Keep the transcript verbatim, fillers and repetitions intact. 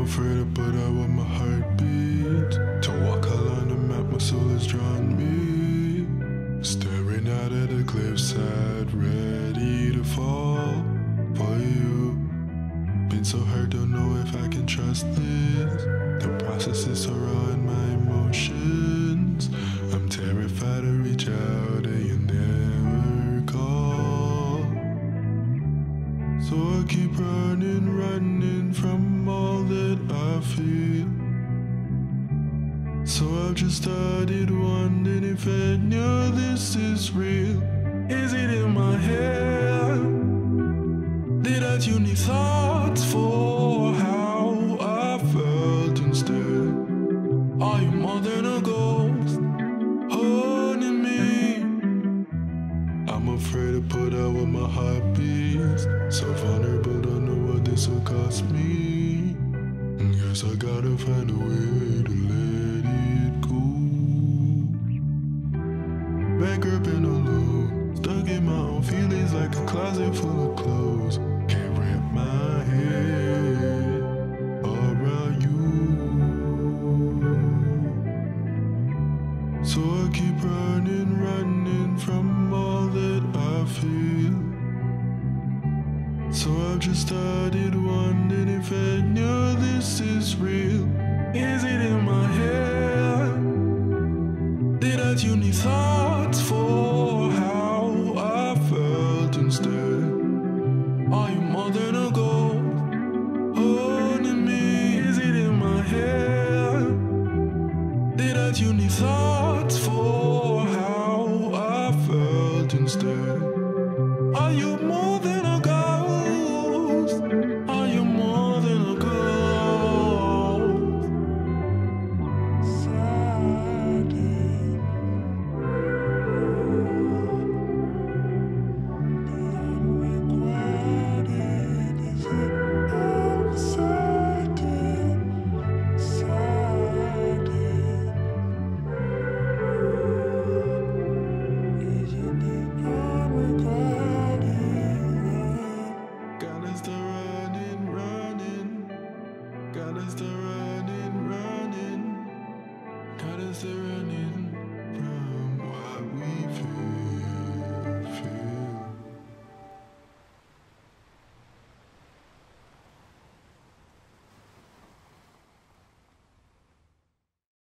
afraid to put out with my heartbeat. To walk along the map, my soul has drawn me. Staring out at the cliffside, ready to fall for you. Been so hurt, don't know if I can trust this. The process is so raw in my emotions. I'm terrified to reach out and you never call. So I keep running, running from all that I feel. So I've just started wondering if any of this is real. Is it in my head? Did I tune the thoughts for how I felt instead? Are you more than a ghost haunting me? I'm afraid to put out what my heart beats. So vulnerable, don't know what this will cost me. Guess I gotta find a way to let it go. Bankrupt and alone, stuck in my own feelings like a closet full of clothes. Can't wrap my head around you. So I keep running, running from all that I feel. So I've just started wondering if any of this is real. Is it in my head? Did I tune the thoughts for how I felt instead? Are you more than a ghost haunting me? Is it in my head? Did I tune the thoughts for how I felt instead? Are you more than a ghost? Are you more than a ghost? Gotta start running, running. Gotta start running.